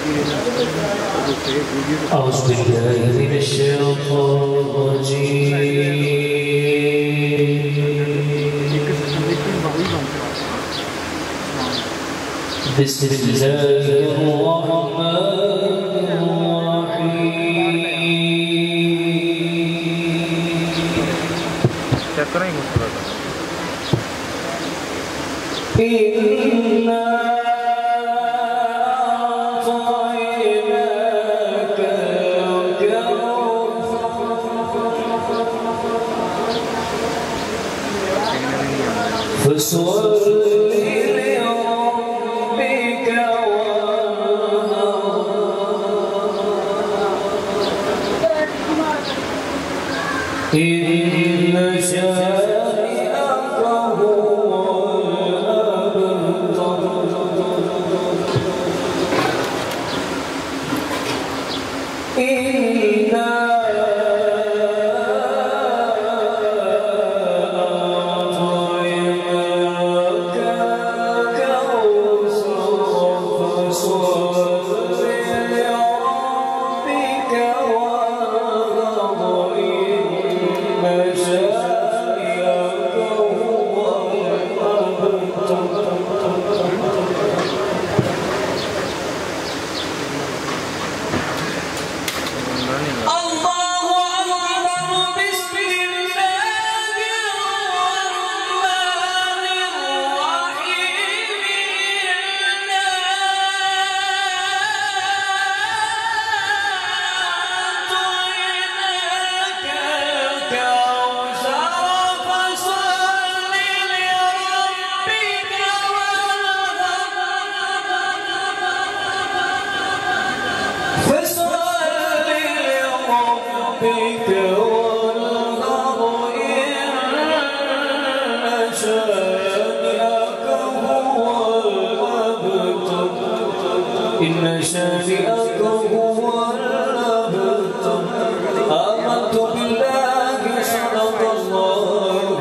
أعوذ بالله من الشيطان الرجيم بسم الله الرحمن الرحيم فصل لربك وانحر إن شانئك هو الأبتر إن شانئك هو الأبتر آمنت بالله صدق الله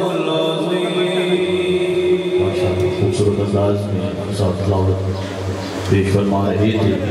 العظيم. खूबसूरत अंदाज में पेश फरमा रहे थे।